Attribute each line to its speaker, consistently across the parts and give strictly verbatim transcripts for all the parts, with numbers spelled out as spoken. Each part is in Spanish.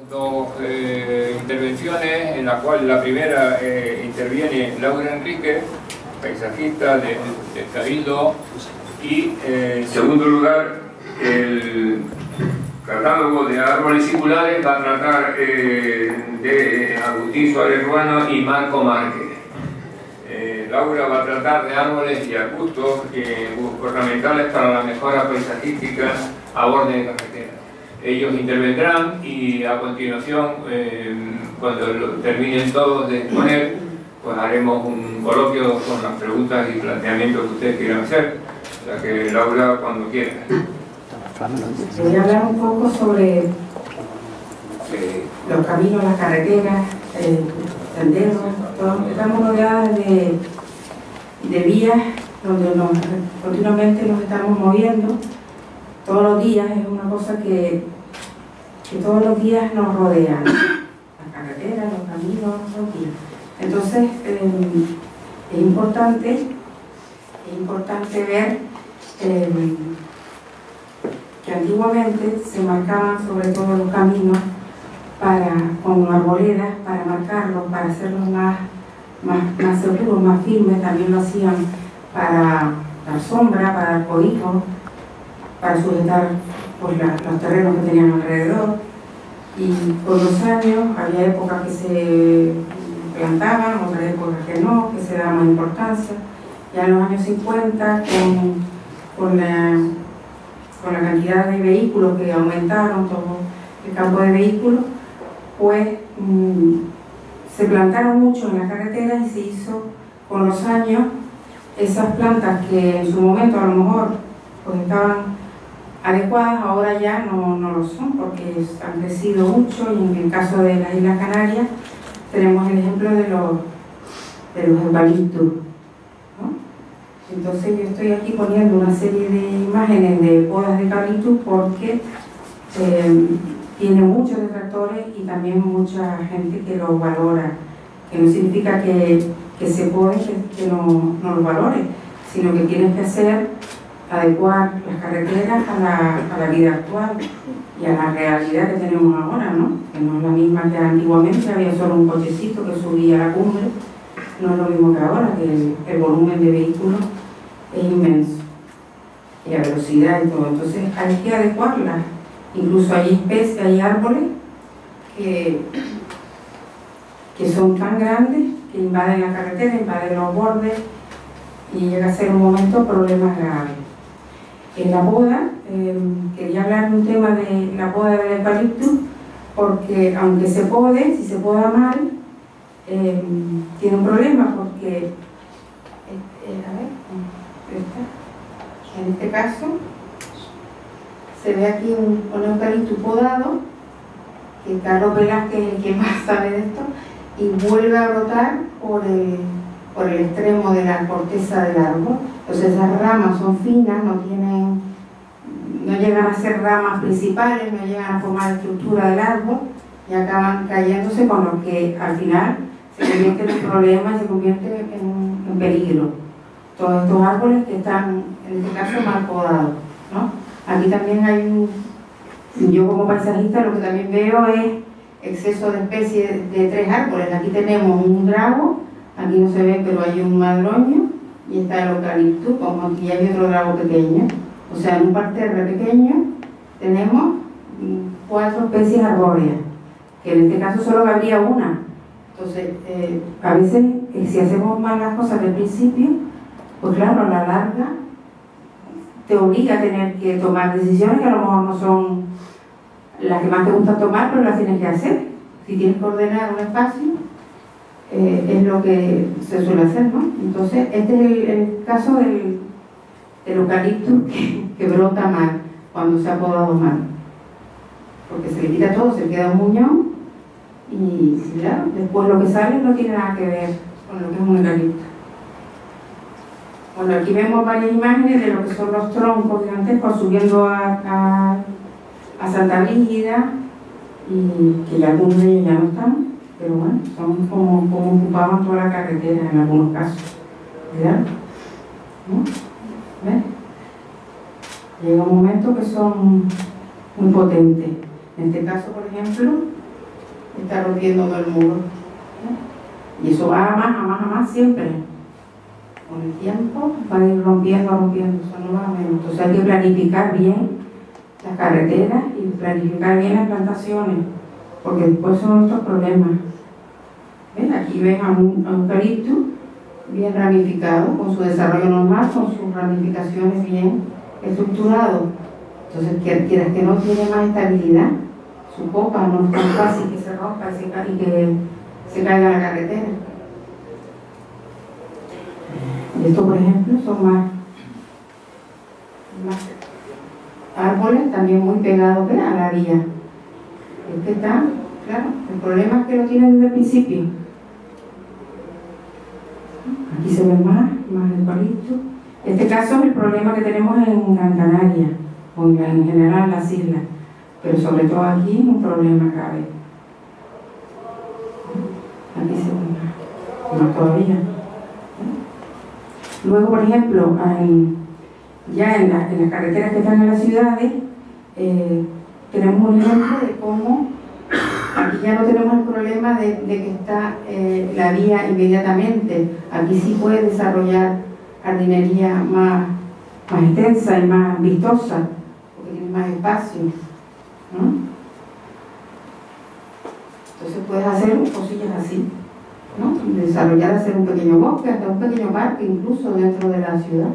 Speaker 1: dos eh, intervenciones, en la cual la primera eh, interviene Laura Enrique, paisajista del de Cabildo, y eh, en segundo lugar el catálogo de árboles singulares va a tratar eh, de Agustín Suárez Ruano y Marco Márquez. Eh, Laura va a tratar de árboles y arbustos eh, ornamentales para la mejora paisajística a borde de carretera. Ellos intervendrán y a continuación, eh, cuando lo terminen todos de exponer, pues haremos un coloquio con las preguntas y planteamientos que ustedes quieran hacer. O sea que Laura, cuando quiera.
Speaker 2: Voy a hablar un poco sobre
Speaker 1: Sí.
Speaker 2: los caminos, las carreteras, eh, senderos. Todos estamos rodeadas de, de vías donde nos, continuamente nos estamos moviendo. Todos los días es una cosa que, que todos los días nos rodean. Las carreteras, los caminos, los días. Entonces, eh, es importante, es importante ver eh, que antiguamente se marcaban sobre todo los caminos para, con arboledas para marcarlos, para hacerlos más, más, más seguros, más firmes. También lo hacían para dar sombra, para dar cobijo, para sujetar pues, la, los terrenos que tenían alrededor. Y con los años había épocas que se plantaban, otras épocas que no, que se daba más importancia. Ya en los años cincuenta, con, con, la, con la cantidad de vehículos que aumentaron, todo el campo de vehículos, pues mmm, se plantaron mucho en las carreteras y se hizo con los años esas plantas que en su momento a lo mejor pues estaban adecuadas, ahora ya no, no lo son porque han crecido mucho. Y en el caso de las Islas Canarias tenemos el ejemplo de los, de los eucaliptos, ¿no? Entonces yo estoy aquí poniendo una serie de imágenes de podas de eucaliptus porque eh, tiene muchos detractores y también mucha gente que lo valora, que no significa que, que se puede, que, que no, no lo valore, sino que tienes que hacer, adecuar las carreteras a la, a la vida actual y a la realidad que tenemos ahora, ¿no? Que no es la misma que antiguamente, había solo un cochecito que subía a la cumbre, no es lo mismo que ahora, que el, el volumen de vehículos es inmenso, y la velocidad y todo. Entonces hay que adecuarlas. Incluso hay especies, hay árboles que, que son tan grandes que invaden la carretera, invaden los bordes y llega a ser un momento problemas graves. En la poda, eh, quería hablar de un tema de la poda del eucaliptus, porque aunque se pode, si se poda mal, eh, tiene un problema, porque eh, eh, a ver, esta, en este caso se ve aquí un, un eucaliptus podado, que Carlos Velázquez es el que más sabe de esto, y vuelve a brotar por el, por el extremo de la corteza del árbol. Entonces esas ramas son finas, no tienen, no llegan a ser ramas principales, no llegan a formar la estructura del árbol y acaban cayéndose, con lo que al final se convierte en un problema y se convierte en un en peligro. Todos estos árboles que están, en este caso, mal podados, ¿no? Aquí también hay un, yo como paisajista lo que también veo es exceso de especies de tres árboles. Aquí tenemos un drago, aquí no se ve pero hay un madroño y está el eucaliptus, como aquí hay otro drago pequeño. O sea, en un parterre pequeño tenemos cuatro especies arbóreas, que en este caso solo cabría una. Entonces, eh, a veces eh, si hacemos mal las cosas del principio, pues claro, a la larga te obliga a tener que tomar decisiones que a lo mejor no son las que más te gusta tomar, pero las tienes que hacer. Si tienes que ordenar un espacio, eh, es lo que se suele hacer, ¿no? Entonces, este es el, el caso del, del eucaliptus que, que brota mal, cuando se ha podado mal. Porque se le quita todo, se queda un muñón y, claro, después lo que sale no tiene nada que ver con lo que es un eucalipto. Bueno, aquí vemos varias imágenes de lo que son los troncos gigantescos subiendo a, a, a Santa Brígida, y que ya algunos de ellos ya no están, pero bueno, son como, como ocupaban toda la carretera en algunos casos. ¿Verdad? ¿No? ¿Ves? Llega un momento que son muy potentes. En este caso, por ejemplo, está rompiendo todo el muro. ¿Eh? Y eso va a más, a más, a más siempre. Con el tiempo va a ir rompiendo, rompiendo, eso no va a menos. Entonces hay que planificar bien las carreteras y planificar bien las plantaciones, porque después son otros problemas. ¿Ven? Aquí ven a un a eucalipto bien ramificado, con su desarrollo normal, con sus ramificaciones bien estructuradas. Entonces, quieras que no tiene más estabilidad, su copa no es tan fácil que se rompa y, se ca y que se caiga la carretera. Y esto, por ejemplo, son más, más árboles también muy pegados a la vía. Este está, claro, el problema es que lo tienen desde el principio. Aquí se ve más, más eucalipto. Este caso es el problema que tenemos en Gran Canaria, o en, en general en las islas, pero sobre todo aquí un problema grave. Aquí se ve más, más todavía. Luego, por ejemplo, en, ya en, la, en las carreteras que están en las ciudades, eh, tenemos un ejemplo de cómo aquí ya no tenemos el problema de, de que está eh, la vía inmediatamente. Aquí sí puede desarrollar jardinería más, más extensa y más vistosa, porque tiene más espacio, ¿no? Entonces puedes hacer cosillas así, ¿no? Desarrollar, hacer un pequeño bosque, hasta un pequeño parque incluso dentro de la ciudad.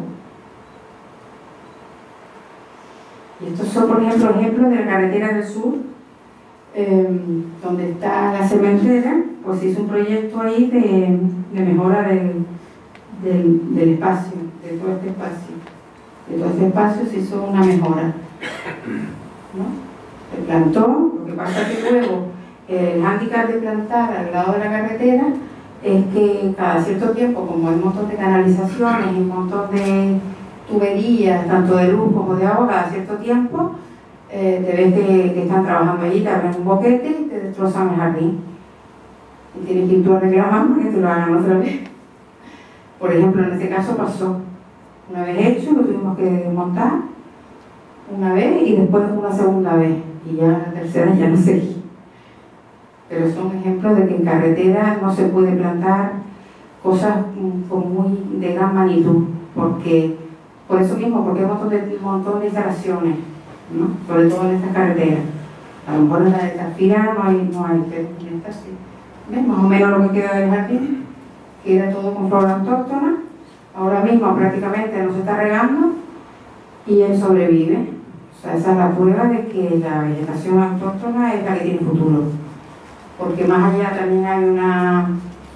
Speaker 2: Y estos son, por ejemplo, ejemplos de la carretera del sur, eh, donde está la cementera. Pues se hizo un proyecto ahí de, de mejora del, del, del espacio, de todo este espacio. De todo este espacio se hizo una mejora, ¿no? Se plantó, lo que pasa es que luego el hándicap de plantar al lado de la carretera es que cada cierto tiempo, como hay un montón de canalizaciones y un montón de tuberías, tanto de luz como de agua, cada cierto tiempo eh, te ves que, que están trabajando allí, te abren un boquete y te destrozan el jardín. Y tienes que ir tú a reclamar para que te lo hagan otra vez. Por ejemplo, en este caso pasó. Una vez hecho, lo tuvimos que desmontar una vez y después una segunda vez. Y ya la tercera ya no seguí. Pero son ejemplos de que en carretera no se puede plantar cosas con muy de gran magnitud, porque por eso mismo, porque hay un montón de, un montón de instalaciones, ¿no? Sobre todo en estas carreteras. A lo mejor en la de Tafira no hay, no hay, pero en esta sí. ¿Ves? Más o menos lo que queda del jardín, queda todo con flora autóctona. Ahora mismo prácticamente no se está regando y él sobrevive. O sea, esa es la prueba de que la vegetación autóctona es la que tiene futuro. Porque más allá también hay una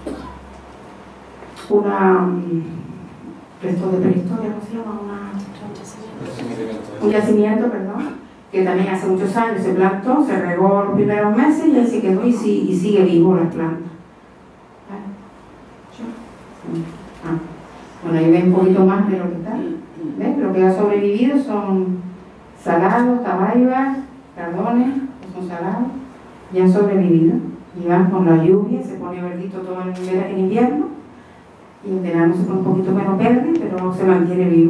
Speaker 2: una resto de prehistoria, ¿cómo se llama? Una, un yacimiento, perdón, que también hace muchos años se plantó, se regó los primeros meses y ahí se quedó y, sí, y sigue vivo las plantas. Ah. Bueno, ahí ven un poquito más de lo que está. ¿Ves? Lo que ha sobrevivido son salados, tabaibas, cardones, que son salados, y han sobrevivido. Y van con la lluvia, se pone verdito todo en invierno, y en verano se pone un poquito menos verde, pero se mantiene vivo.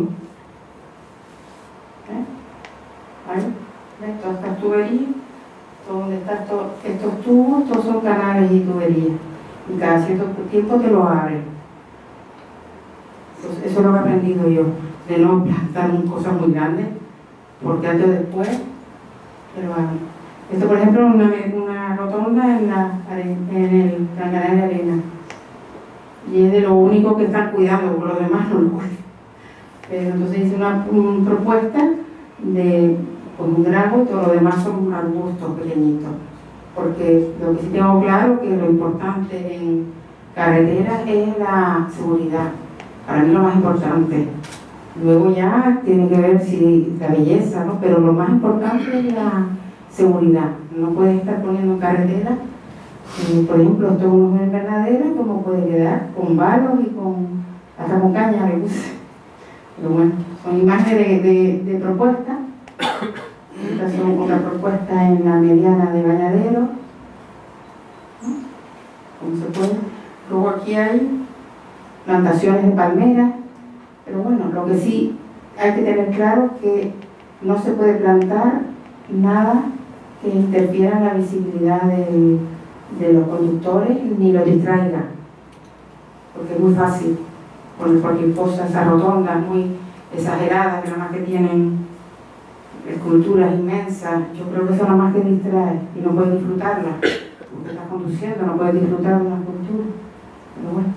Speaker 2: ¿Eh? Ahí, ¿ves? Todas estas tuberías, todo donde están todo, estos tubos, todos son canales y tuberías. Y cada cierto tiempo te lo abren. Entonces, eso es lo que he aprendido yo, de no plantar cosas muy grandes, porque antes o después te lo abren. Esto, por ejemplo, es una, una rotonda en, la, en el Gran Canaria Arena. Y es de lo único que están cuidando, por lo demás no lo cuidan. Pero entonces hice una, una propuesta de pues, un drago y todo lo demás son arbustos pequeñitos. Porque lo que sí tengo claro que lo importante en carreteras es la seguridad. Para mí lo más importante. Luego ya tiene que ver si la belleza, ¿no? Pero lo más importante es la seguridad. No puedes estar poniendo en carretera, eh, por ejemplo, esto es unos invernaderos, como puede quedar con valos y con hasta con caña le puse. Pero bueno, son imágenes de, de, de propuestas. Estas son otra propuesta en la mediana de Bañadero, ¿no? Como se puede. Luego aquí hay plantaciones de palmeras, pero bueno, lo que sí hay que tener claro es que no se puede plantar nada que interfiera en la visibilidad del, de los conductores ni los distraiga, porque es muy fácil poner cualquier cosa, esas rotondas muy exageradas, que nada más que tienen esculturas inmensas. Yo creo que eso nada más que distrae y no puedes disfrutarla, porque estás conduciendo, no puedes disfrutar de una escultura. Pero bueno.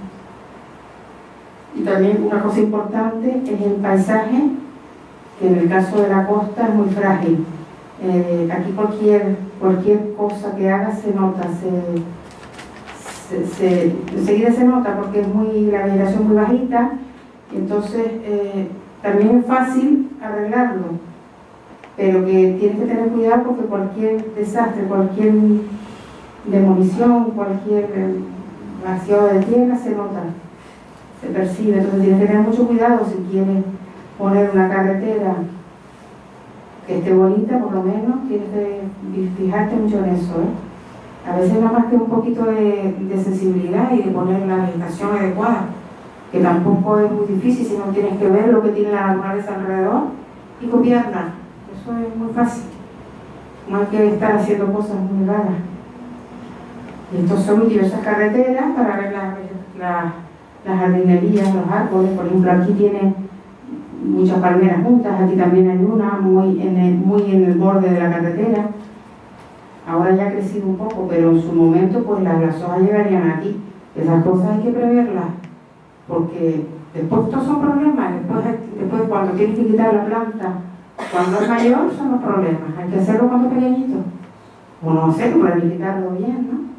Speaker 2: Y también una cosa importante es el paisaje, que en el caso de la costa es muy frágil. Eh, aquí cualquier, cualquier cosa que haga se nota, se, se, se, enseguida se nota porque es muy, la vegetación muy bajita, y entonces eh, también es fácil arreglarlo, pero que tienes que tener cuidado porque cualquier desastre, cualquier demolición, cualquier eh, vaciado de tierra se nota, se percibe. Entonces tienes que tener mucho cuidado si quieres poner una carretera que esté bonita, por lo menos tienes que fijarte mucho en eso, ¿eh? A veces nada más que un poquito de, de sensibilidad y de poner la vegetación adecuada, que tampoco es muy difícil, sino tienes que ver lo que tiene la naturaleza alrededor y copiarla. Eso es muy fácil, no hay que estar haciendo cosas muy raras. Y estos son diversas carreteras para ver la, la, las jardinerías, los árboles. Por ejemplo, aquí tiene muchas palmeras juntas, aquí también hay una muy en el, muy en el borde de la carretera. Ahora ya ha crecido un poco, pero en su momento pues las, las hojas llegarían aquí. Esas cosas hay que preverlas, porque después todos son problemas. Después, después cuando tienes que quitar la planta, cuando es mayor son los problemas. Hay que hacerlo cuando es pequeñito, o no hacerlo para quitarlo bien, ¿no?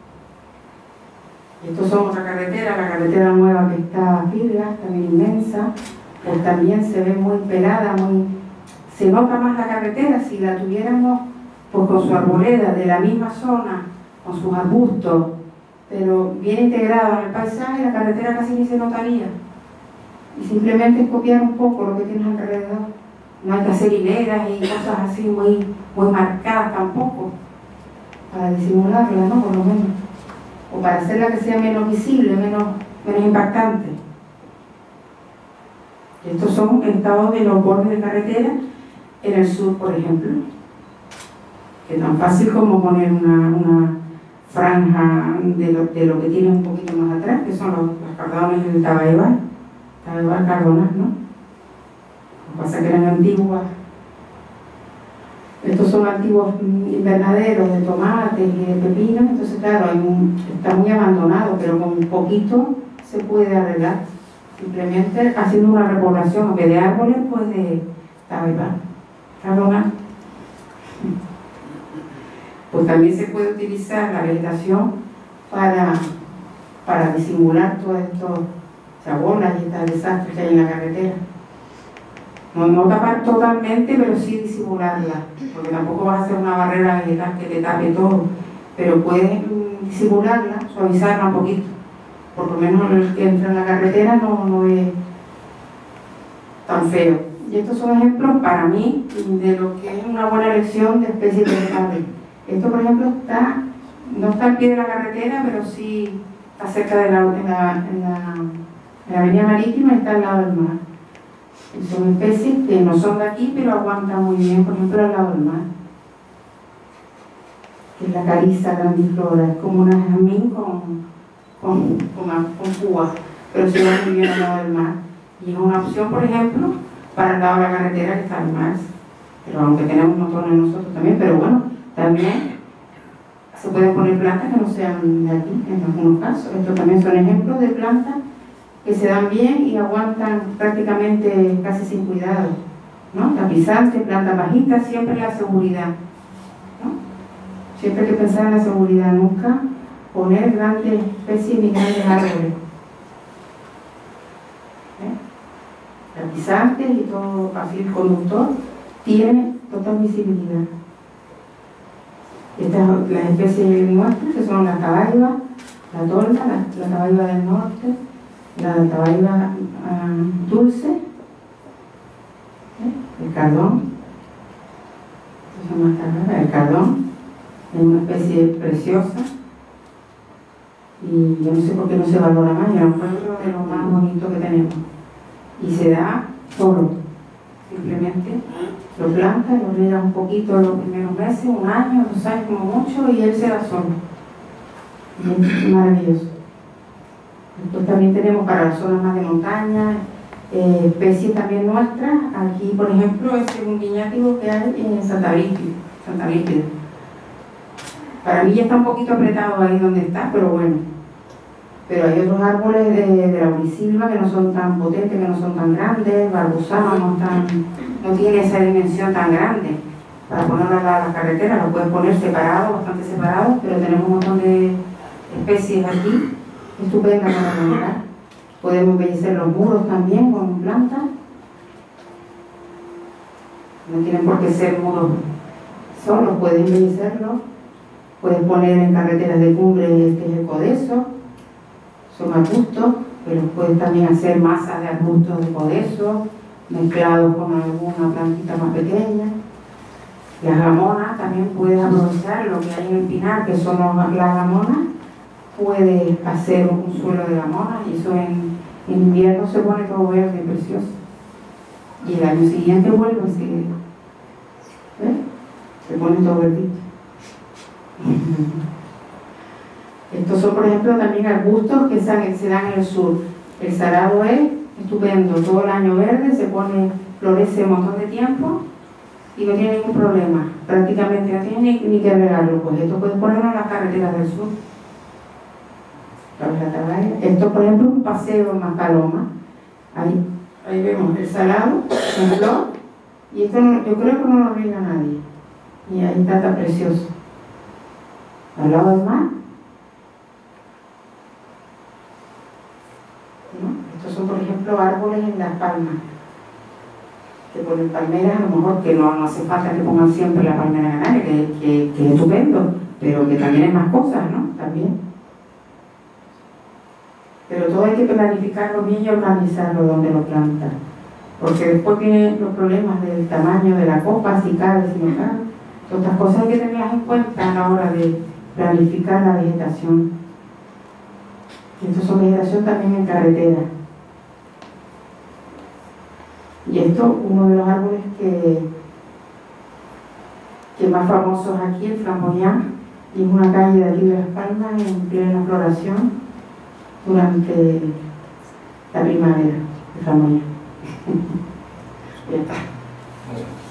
Speaker 2: Estos son otra carretera, la carretera nueva que está a Firgas, también inmensa. Pues también se ve muy pelada, muy, se nota más la carretera. Si la tuviéramos pues con su arboleda de la misma zona, con sus arbustos, pero bien integrada en el paisaje, la carretera casi ni se notaría. Y simplemente es copiar un poco lo que tienes alrededor. No hay que hacer hileras y cosas así muy, muy marcadas tampoco, para disimularla, ¿no? Por lo menos, o para hacerla que sea menos visible, menos, menos impactante. Estos son estados de los bordes de carretera en el sur, por ejemplo, que es tan fácil como poner una, una franja de lo, de lo que tiene un poquito más atrás, que son los, los cardones del Tabaibal, Tabaibal Cardonas, ¿no? Lo que pasa es que eran antiguas. Estos son antiguos invernaderos de tomates y de pepinos, entonces claro, hay un, está muy abandonado, pero con un poquito se puede arreglar. Simplemente haciendo una repoblación, aunque de árboles, pues de Tabaibal, Cardonas. Pues también se puede utilizar la vegetación para, para disimular todos estos chabolas y estos desastres que hay en la carretera. No, no tapar totalmente, pero sí disimularla, porque tampoco vas a hacer una barrera vegetal que te tape todo, pero puedes mm, disimularla, suavizarla un poquito. Por lo menos el que entra en la carretera no, no es tan feo. Y estos son ejemplos para mí de lo que es una buena elección de especies vegetales. Esto, por ejemplo, está, no está al pie de la carretera, pero sí está cerca de la, en la, en la, en la avenida marítima, está al lado del mar. Y son especies que no son de aquí, pero aguantan muy bien, por ejemplo, al lado del mar. Que es la cariza grandiflora, es como una jazmín con, con, con, con púas, pero se va muy bien al lado del mar. Y es una opción, por ejemplo, para el lado de la carretera que está al mar. Pero aunque tenemos montones nosotros también, pero bueno, también se pueden poner plantas que no sean de aquí, en algunos casos. Estos también son ejemplos de plantas que se dan bien y aguantan prácticamente casi sin cuidado, ¿no? Tapizantes, plantas bajitas, siempre la seguridad, ¿no? Siempre hay que pensar en la seguridad, nunca poner grandes especies ni grandes árboles. ¿Eh? Tapizantes y todo, así el conductor tiene total visibilidad. Estas las especies nuestras, que son la tabaiba, la tolda, la, la tabaiba del norte, la tabaiba uh, dulce, ¿eh? El cardón, son más tarde, el cardón es una especie preciosa y yo no sé por qué no se valora más, yo lo encuentro de lo más bonito que tenemos y se da solo, simplemente lo planta, lo riega un poquito los primeros meses, un año, dos años como mucho, y él se da solo. Y es maravilloso. Después también tenemos para las zonas más de montaña, eh, especies también nuestras. Aquí, por ejemplo, es un viñátigo que hay en Santa Brígida. Santa Brígida. Para mí ya está un poquito apretado ahí donde está, pero bueno. Pero hay otros árboles de, de laurisilva que no son tan potentes, que no son tan grandes, barbusano no, tan, no tiene esa dimensión tan grande. Para ponerlo a la, la carretera lo puedes poner separado, bastante separado, pero tenemos un montón de especies aquí, estupendas para nombrar. Podemos embellecer los muros también con plantas. No tienen por qué ser muros solos, puedes embellecerlos. Puedes poner en carreteras de cumbre este es el codeso. Son arbustos, pero puedes también hacer masas de arbustos de codeso, mezclados con alguna plantita más pequeña. Las gamonas también puedes aprovechar lo que hay en el pinar, que son las gamonas. Puedes hacer un suelo de gamonas y eso en, en invierno se pone todo verde, precioso. Y el año siguiente vuelve a seguir. ¿Ves? Se pone todo verdito. Estos son, por ejemplo, también arbustos que se dan en el sur. El sarado es estupendo, todo el año verde, se pone, florece un montón de tiempo y no tiene ningún problema. Prácticamente no tiene ni, ni que regarlo. Pues esto puedes ponerlo en las carreteras del sur. Esto, por ejemplo, es un paseo en Macaloma. Ahí, ahí vemos el salado, en flor, y esto no, yo creo que no lo riega nadie. Y ahí está tan precioso. Al lado del mar. ¿No? Estos son, por ejemplo, árboles en Las Palmas. Que ponen palmeras, a lo mejor que no, no hace falta que pongan siempre la palmera canaria, que, que, que es estupendo, pero que también hay más cosas, ¿no? También. Pero todo hay que planificarlo bien y organizarlo donde lo plantan. Porque después vienen los problemas del tamaño de la copa, si cabe, si no cabe. Otras cosas hay que tenerlas en cuenta a la hora de planificar la vegetación. Estos son vegetación también en carretera. Y esto, uno de los árboles que, que más famosos aquí, el flamboyán, y es una calle de aquí de Las Palmas en plena floración durante la primavera, el flamboyán. Ya está.